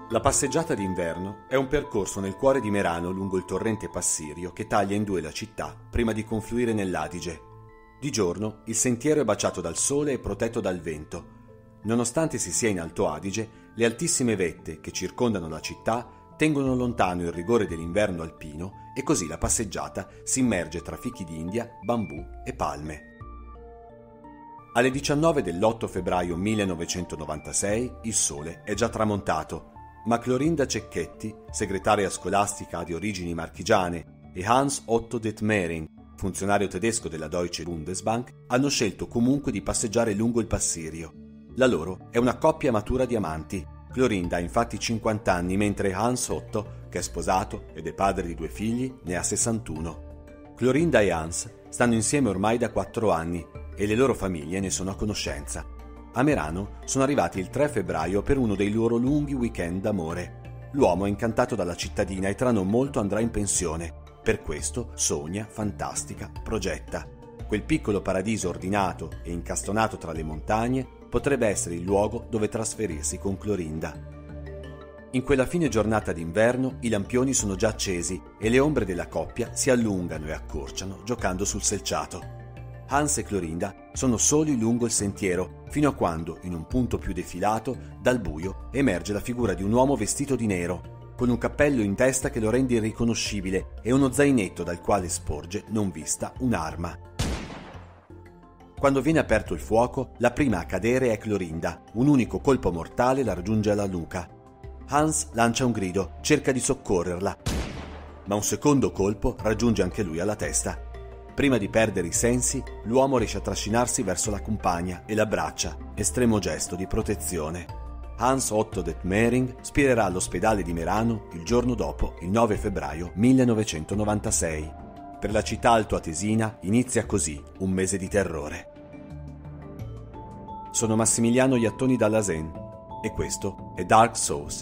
La passeggiata d'inverno è un percorso nel cuore di Merano lungo il torrente Passirio che taglia in due la città prima di confluire nell'Adige. Di giorno il sentiero è baciato dal sole e protetto dal vento. Nonostante si sia in Alto Adige, le altissime vette che circondano la città tengono lontano il rigore dell'inverno alpino e così la passeggiata si immerge tra fichi d'India, bambù e palme. Alle 19 dell'8 febbraio 1996 il sole è già tramontato, ma Clorinda Cecchetti, segretaria scolastica di origini marchigiane, e Hans Otto Detmering, funzionario tedesco della Deutsche Bundesbank, hanno scelto comunque di passeggiare lungo il Passirio. La loro è una coppia matura di amanti. Clorinda ha infatti 50 anni, mentre Hans Otto, che è sposato ed è padre di 2 figli, ne ha 61. Clorinda e Hans stanno insieme ormai da 4 anni e le loro famiglie ne sono a conoscenza. A Merano sono arrivati il 3 febbraio per uno dei loro lunghi weekend d'amore. L'uomo è incantato dalla cittadina e tra non molto andrà in pensione. Per questo sogna, fantastica, progetta. Quel piccolo paradiso ordinato e incastonato tra le montagne potrebbe essere il luogo dove trasferirsi con Clorinda. In quella fine giornata d'inverno i lampioni sono già accesi e le ombre della coppia si allungano e accorciano giocando sul selciato. Hans e Clorinda sono soli lungo il sentiero, fino a quando, in un punto più defilato, dal buio emerge la figura di un uomo vestito di nero, con un cappello in testa che lo rende irriconoscibile e uno zainetto dal quale sporge, non vista, un'arma. Quando viene aperto il fuoco, la prima a cadere è Clorinda. Un unico colpo mortale la raggiunge alla nuca. Hans lancia un grido, cerca di soccorrerla, ma un secondo colpo raggiunge anche lui alla testa. Prima di perdere i sensi, l'uomo riesce a trascinarsi verso la compagna e l'abbraccia, estremo gesto di protezione. Hans Otto Detmering spirerà all'ospedale di Merano il giorno dopo, il 9 febbraio 1996. Per la città altoatesina inizia così un mese di terrore. Sono Massimiliano Iattoni Dallasen e questo è Dark Souls.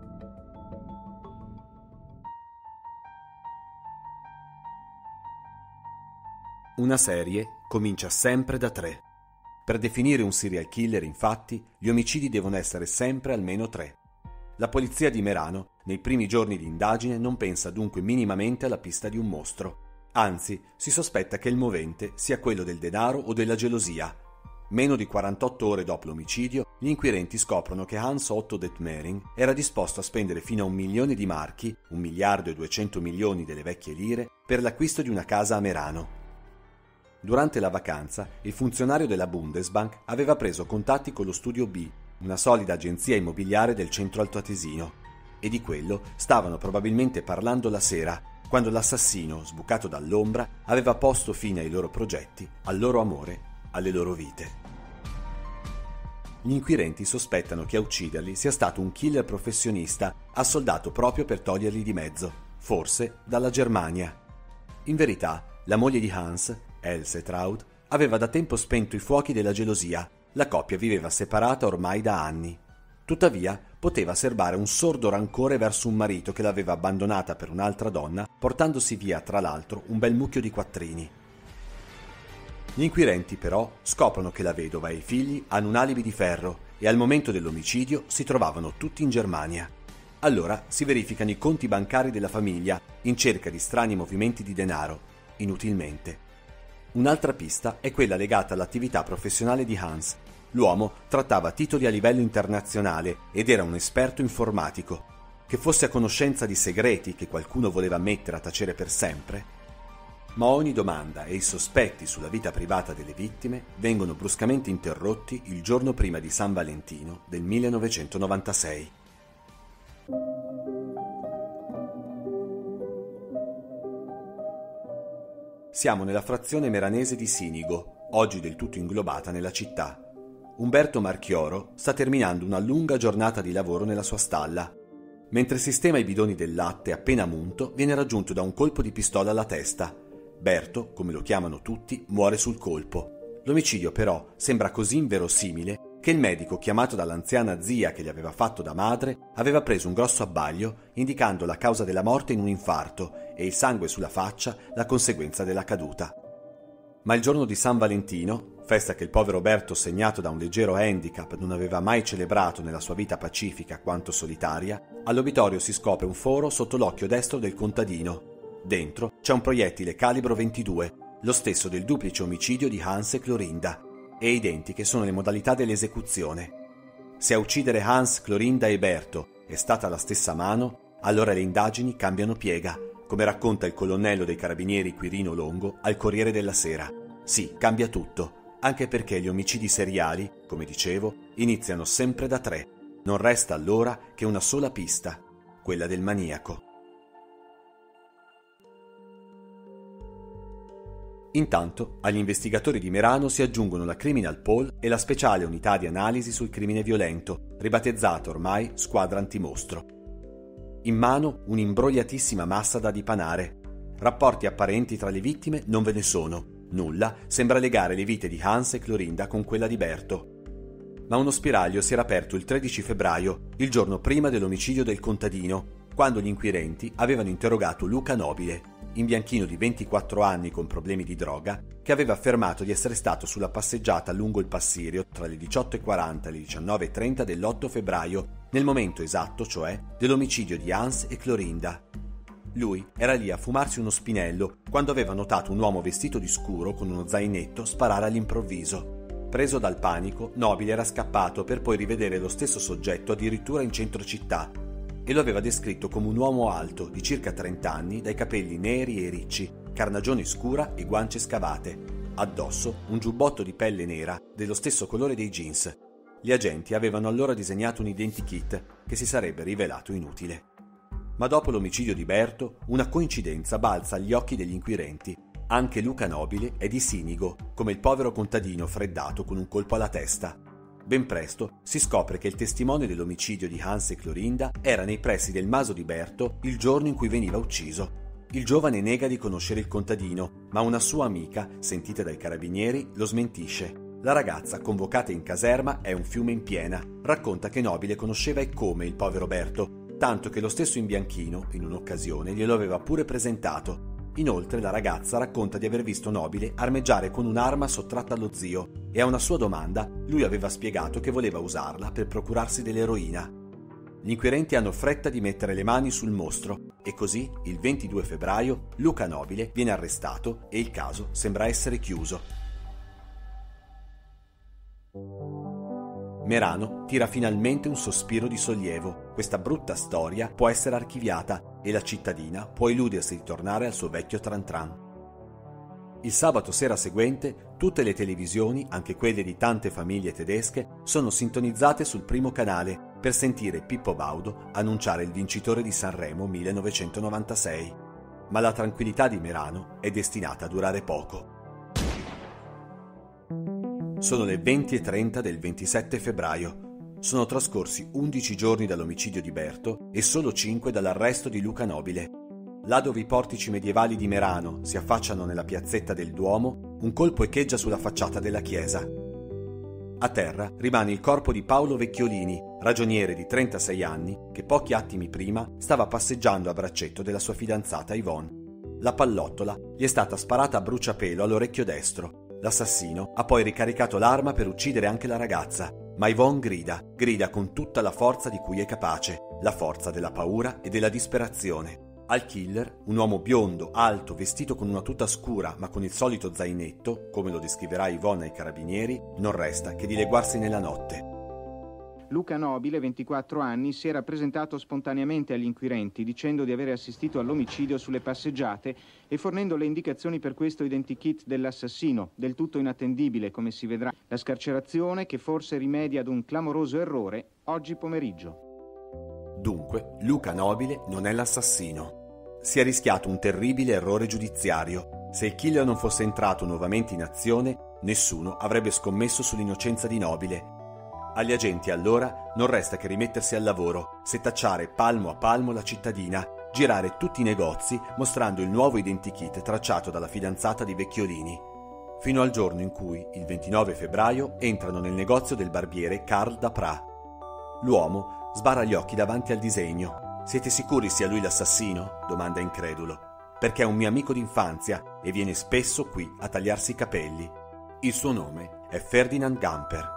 Una serie comincia sempre da 3. Per definire un serial killer, infatti, gli omicidi devono essere sempre almeno 3. La polizia di Merano, nei primi giorni di indagine, non pensa dunque minimamente alla pista di un mostro. Anzi, si sospetta che il movente sia quello del denaro o della gelosia. Meno di 48 ore dopo l'omicidio, gli inquirenti scoprono che Hans Otto Detmering era disposto a spendere fino a 1 milione di marchi, 1 miliardo e 200 milioni delle vecchie lire, per l'acquisto di una casa a Merano. Durante la vacanza, il funzionario della Bundesbank aveva preso contatti con lo Studio B, una solida agenzia immobiliare del centro altoatesino, e di quello stavano probabilmente parlando la sera, quando l'assassino, sbucato dall'ombra, aveva posto fine ai loro progetti, al loro amore, alle loro vite. Gli inquirenti sospettano che a ucciderli sia stato un killer professionista, assoldato proprio per toglierli di mezzo, forse dalla Germania. In verità, la moglie di Hans, Else Traud, aveva da tempo spento i fuochi della gelosia. La coppia viveva separata ormai da anni. Tuttavia, poteva serbare un sordo rancore verso un marito che l'aveva abbandonata per un'altra donna, portandosi via, tra l'altro, un bel mucchio di quattrini. Gli inquirenti, però, scoprono che la vedova e i figli hanno un alibi di ferro e al momento dell'omicidio si trovavano tutti in Germania. Allora si verificano i conti bancari della famiglia in cerca di strani movimenti di denaro, inutilmente. Un'altra pista è quella legata all'attività professionale di Hans. L'uomo trattava titoli a livello internazionale ed era un esperto informatico. Che fosse a conoscenza di segreti che qualcuno voleva mettere a tacere per sempre? Ma ogni domanda e i sospetti sulla vita privata delle vittime vengono bruscamente interrotti il giorno prima di San Valentino del 1996. Siamo nella frazione meranese di Sinigo, oggi del tutto inglobata nella città. Umberto Marchioro sta terminando una lunga giornata di lavoro nella sua stalla. Mentre sistema i bidoni del latte appena munto, viene raggiunto da un colpo di pistola alla testa. Berto, come lo chiamano tutti, muore sul colpo. L'omicidio però sembra così inverosimile che il medico, chiamato dall'anziana zia che gli aveva fatto da madre, aveva preso un grosso abbaglio indicando la causa della morte in un infarto e il sangue sulla faccia la conseguenza della caduta. Ma il giorno di San Valentino, festa che il povero Berto, segnato da un leggero handicap, non aveva mai celebrato nella sua vita pacifica quanto solitaria, all'obitorio si scopre un foro sotto l'occhio destro del contadino. Dentro c'è un proiettile calibro 22, lo stesso del duplice omicidio di Hans e Clorinda, e identiche sono le modalità dell'esecuzione. Se a uccidere Hans, Clorinda e Berto è stata la stessa mano, allora le indagini cambiano piega, come racconta il colonnello dei carabinieri Quirino Longo al Corriere della Sera. Sì, cambia tutto, anche perché gli omicidi seriali, come dicevo, iniziano sempre da 3. Non resta allora che una sola pista, quella del maniaco. Intanto, agli investigatori di Merano si aggiungono la Criminal Pol e la speciale unità di analisi sul crimine violento, ribattezzata ormai Squadra Antimostro. In mano un'imbrogliatissima massa da dipanare. Rapporti apparenti tra le vittime non ve ne sono. Nulla sembra legare le vite di Hans e Clorinda con quella di Berto. Ma uno spiraglio si era aperto il 13 febbraio, il giorno prima dell'omicidio del contadino, quando gli inquirenti avevano interrogato Luca Nobile, imbianchino di 24 anni con problemi di droga, che aveva affermato di essere stato sulla passeggiata lungo il Passirio tra le 18:40 e le 19:30 dell'8 febbraio, nel momento esatto, cioè, dell'omicidio di Hans e Clorinda. Lui era lì a fumarsi uno spinello quando aveva notato un uomo vestito di scuro con uno zainetto sparare all'improvviso. Preso dal panico, Nobile era scappato per poi rivedere lo stesso soggetto addirittura in centro città e lo aveva descritto come un uomo alto di circa 30 anni, dai capelli neri e ricci, carnagione scura e guance scavate. Addosso un giubbotto di pelle nera dello stesso colore dei jeans. Gli agenti avevano allora disegnato un identikit che si sarebbe rivelato inutile. Ma dopo l'omicidio di Berto, una coincidenza balza agli occhi degli inquirenti. Anche Luca Nobile è di Sinigo, come il povero contadino freddato con un colpo alla testa. Ben presto si scopre che il testimone dell'omicidio di Hans e Clorinda era nei pressi del maso di Berto il giorno in cui veniva ucciso. Il giovane nega di conoscere il contadino, ma una sua amica, sentita dai carabinieri, lo smentisce. La ragazza, convocata in caserma, è un fiume in piena. Racconta che Nobile conosceva e come il povero Berto, tanto che lo stesso imbianchino, in un'occasione, glielo aveva pure presentato. Inoltre la ragazza racconta di aver visto Nobile armeggiare con un'arma sottratta allo zio e a una sua domanda lui aveva spiegato che voleva usarla per procurarsi dell'eroina. Gli inquirenti hanno fretta di mettere le mani sul mostro e così, il 22 febbraio, Luca Nobile viene arrestato e il caso sembra essere chiuso. Merano tira finalmente un sospiro di sollievo. Questa brutta storia può essere archiviata e la cittadina può illudersi di tornare al suo vecchio tran tran. Il sabato sera seguente tutte le televisioni, anche quelle di tante famiglie tedesche, sono sintonizzate sul primo canale per sentire Pippo Baudo annunciare il vincitore di Sanremo 1996. Ma la tranquillità di Merano è destinata a durare poco. Sono le 20:30 del 27 febbraio. Sono trascorsi 11 giorni dall'omicidio di Berto e solo 5 dall'arresto di Luca Nobile. Là dove i portici medievali di Merano si affacciano nella piazzetta del Duomo, un colpo echeggia sulla facciata della chiesa. A terra rimane il corpo di Paolo Vecchiolini, ragioniere di 36 anni, che pochi attimi prima stava passeggiando a braccetto della sua fidanzata Yvonne. La pallottola gli è stata sparata a bruciapelo all'orecchio destro. L'assassino ha poi ricaricato l'arma per uccidere anche la ragazza, ma Yvonne grida con tutta la forza di cui è capace, la forza della paura e della disperazione. Al killer, un uomo biondo, alto, vestito con una tuta scura ma con il solito zainetto, come lo descriverà Yvonne ai carabinieri, non resta che dileguarsi nella notte. Luca Nobile, 24 anni, si era presentato spontaneamente agli inquirenti dicendo di aver assistito all'omicidio sulle passeggiate e fornendo le indicazioni per questo identikit dell'assassino, del tutto inattendibile, come si vedrà. La scarcerazione che forse rimedia ad un clamoroso errore oggi pomeriggio. Dunque, Luca Nobile non è l'assassino. Si è rischiato un terribile errore giudiziario. Se il killer non fosse entrato nuovamente in azione, nessuno avrebbe scommesso sull'innocenza di Nobile. Agli agenti allora non resta che rimettersi al lavoro, setacciare palmo a palmo la cittadina, girare tutti i negozi mostrando il nuovo identikit tracciato dalla fidanzata di Vecchiolini, fino al giorno in cui, il 29 febbraio, entrano nel negozio del barbiere Karl Daprat. L'uomo sbarra gli occhi davanti al disegno. «Siete sicuri sia lui l'assassino?» domanda incredulo. «Perché è un mio amico d'infanzia e viene spesso qui a tagliarsi i capelli. Il suo nome è Ferdinand Gamper.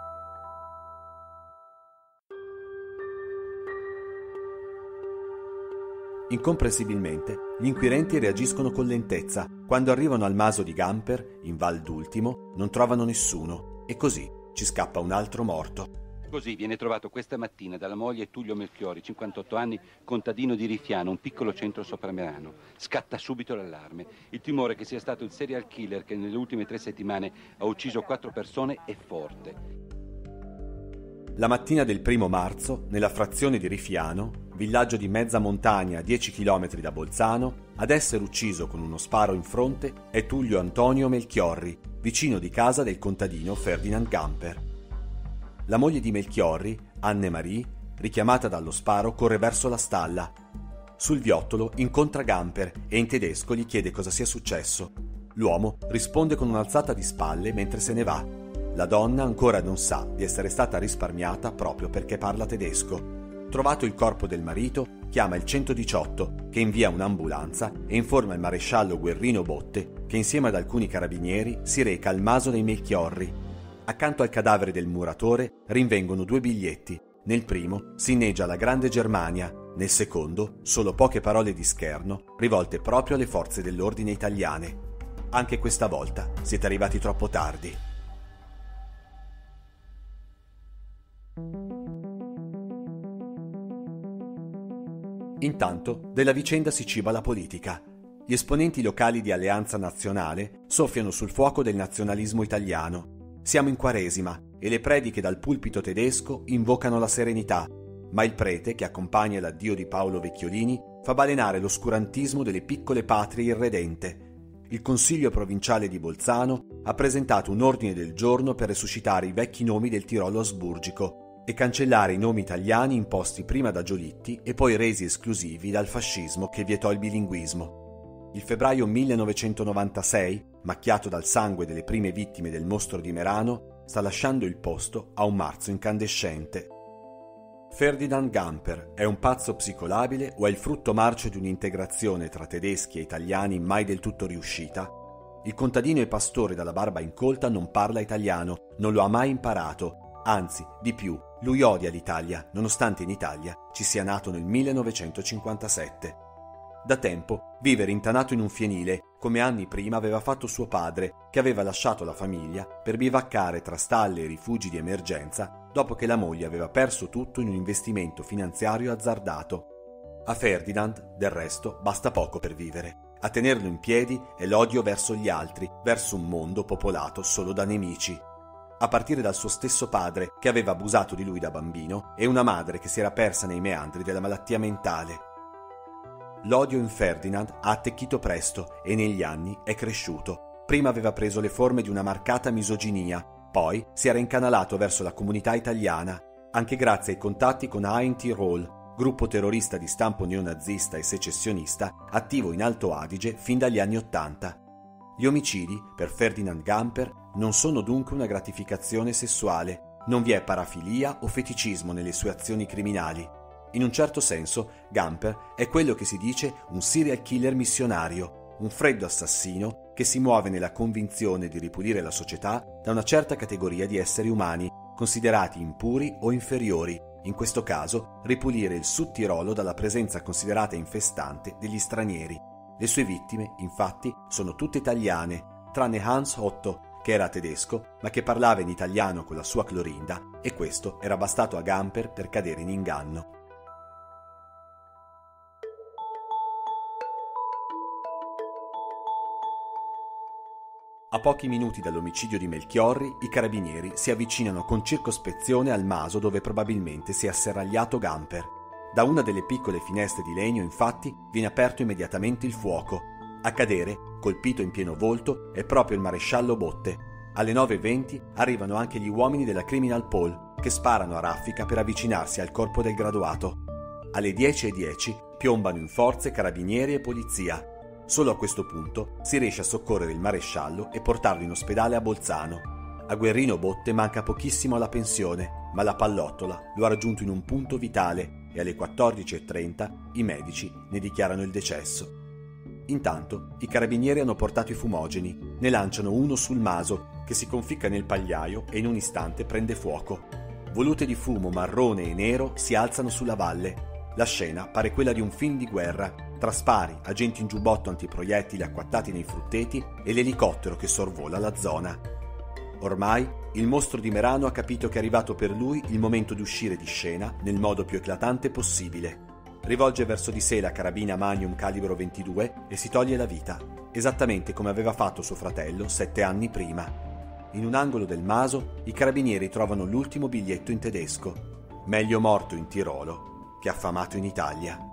Incomprensibilmente, gli inquirenti reagiscono con lentezza. Quando arrivano al maso di Gamper, in Val d'Ultimo, non trovano nessuno e così ci scappa un altro morto. Così viene trovato questa mattina dalla moglie Tullio Melchiori, 58 anni, contadino di Rifiano, un piccolo centro sopra Merano. Scatta subito l'allarme. Il timore che sia stato il serial killer che nelle ultime 3 settimane ha ucciso 4 persone è forte. La mattina del 1° marzo, nella frazione di Rifiano, villaggio di mezza montagna a 10 km da Bolzano, ad essere ucciso con uno sparo in fronte è Tullio Antonio Melchiorri, vicino di casa del contadino Ferdinand Gamper. La moglie di Melchiorri, Anne-Marie, richiamata dallo sparo, corre verso la stalla. Sul viottolo incontra Gamper e in tedesco gli chiede cosa sia successo. L'uomo risponde con un'alzata di spalle mentre se ne va. La donna ancora non sa di essere stata risparmiata proprio perché parla tedesco. Trovato il corpo del marito, chiama il 118 che invia un'ambulanza e informa il maresciallo Guerrino Botte che insieme ad alcuni carabinieri si reca al maso dei Melchiorri. Accanto al cadavere del muratore rinvengono 2 biglietti. Nel primo si inneggia alla Grande Germania, nel secondo solo poche parole di scherno rivolte proprio alle forze dell'ordine italiane. Anche questa volta siete arrivati troppo tardi. Intanto della vicenda si ciba la politica. Gli esponenti locali di Alleanza Nazionale soffiano sul fuoco del nazionalismo italiano. Siamo in Quaresima e le prediche dal pulpito tedesco invocano la serenità, ma il prete che accompagna l'addio di Paolo Vecchiolini fa balenare l'oscurantismo delle piccole patrie irredente. Il Consiglio provinciale di Bolzano ha presentato un ordine del giorno per resuscitare i vecchi nomi del Tirolo asburgico e cancellare i nomi italiani imposti prima da Giolitti e poi resi esclusivi dal fascismo che vietò il bilinguismo. Il febbraio 1996, macchiato dal sangue delle prime vittime del mostro di Merano, sta lasciando il posto a un marzo incandescente. Ferdinand Gamper è un pazzo psicolabile o è il frutto marcio di un'integrazione tra tedeschi e italiani mai del tutto riuscita? Il contadino e pastore dalla barba incolta non parla italiano, non lo ha mai imparato, anzi, di più, lui odia l'Italia, nonostante in Italia ci sia nato nel 1957. Da tempo vive rintanato in un fienile, come anni prima aveva fatto suo padre, che aveva lasciato la famiglia per bivaccare tra stalle e rifugi di emergenza dopo che la moglie aveva perso tutto in un investimento finanziario azzardato. A Ferdinand, del resto, basta poco per vivere. A tenerlo in piedi è l'odio verso gli altri, verso un mondo popolato solo da nemici. A partire dal suo stesso padre, che aveva abusato di lui da bambino, e una madre che si era persa nei meandri della malattia mentale. L'odio in Ferdinand ha attecchito presto e negli anni è cresciuto. Prima aveva preso le forme di una marcata misoginia, poi si era incanalato verso la comunità italiana, anche grazie ai contatti con Ein Tirol, gruppo terrorista di stampo neonazista e secessionista attivo in Alto Adige fin dagli anni '80. Gli omicidi, per Ferdinand Gamper, non sono dunque una gratificazione sessuale, non vi è parafilia o feticismo nelle sue azioni criminali. In un certo senso, Gamper è quello che si dice un serial killer missionario, un freddo assassino che si muove nella convinzione di ripulire la società da una certa categoria di esseri umani, considerati impuri o inferiori, in questo caso ripulire il Sud Tirolo dalla presenza considerata infestante degli stranieri. Le sue vittime, infatti, sono tutte italiane, tranne Hans Otto, che era tedesco, ma che parlava in italiano con la sua Clorinda, e questo era bastato a Gamper per cadere in inganno. A pochi minuti dall'omicidio di Melchiorri, i carabinieri si avvicinano con circospezione al maso dove probabilmente si è asserragliato Gamper. Da una delle piccole finestre di legno, infatti, viene aperto immediatamente il fuoco. A cadere, colpito in pieno volto, è proprio il maresciallo Botte. Alle 9:20 arrivano anche gli uomini della Criminal Pol, che sparano a raffica per avvicinarsi al corpo del graduato. Alle 10:10 piombano in forze carabinieri e polizia. Solo a questo punto si riesce a soccorrere il maresciallo e portarlo in ospedale a Bolzano. A Guerrino Botte manca pochissimo alla pensione, ma la pallottola lo ha raggiunto in un punto vitale e alle 14:30 i medici ne dichiarano il decesso. Intanto i carabinieri hanno portato i fumogeni, ne lanciano uno sul Maso, che si conficca nel pagliaio e in un istante prende fuoco. Volute di fumo marrone e nero si alzano sulla valle. La scena pare quella di un film di guerra, tra spari, agenti in giubbotto antiproiettili acquattati nei frutteti e l'elicottero che sorvola la zona. Ormai il mostro di Merano ha capito che è arrivato per lui il momento di uscire di scena nel modo più eclatante possibile. Rivolge verso di sé la carabina Magnum calibro 22 e si toglie la vita, esattamente come aveva fatto suo fratello 7 anni prima. In un angolo del Maso i carabinieri trovano l'ultimo biglietto in tedesco: meglio morto in Tirolo che affamato in Italia.